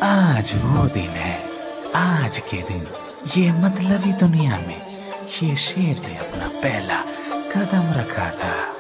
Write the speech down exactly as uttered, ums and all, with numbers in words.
आज वो दिन है, आज के दिन ये मतलबी दुनिया में ये शेर ने अपना पहला कदम रखा था।